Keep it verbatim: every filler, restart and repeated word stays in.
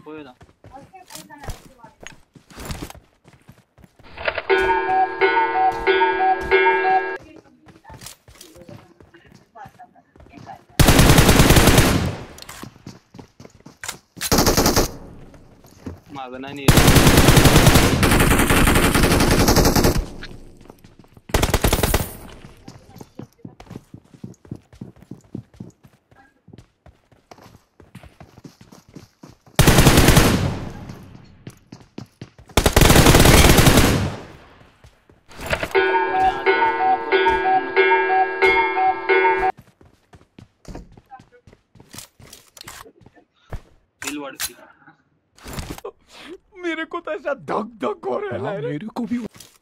보여라. मागना नहीं मेरे को तो ऐसा धक धक हो रहा है। मेरे को भी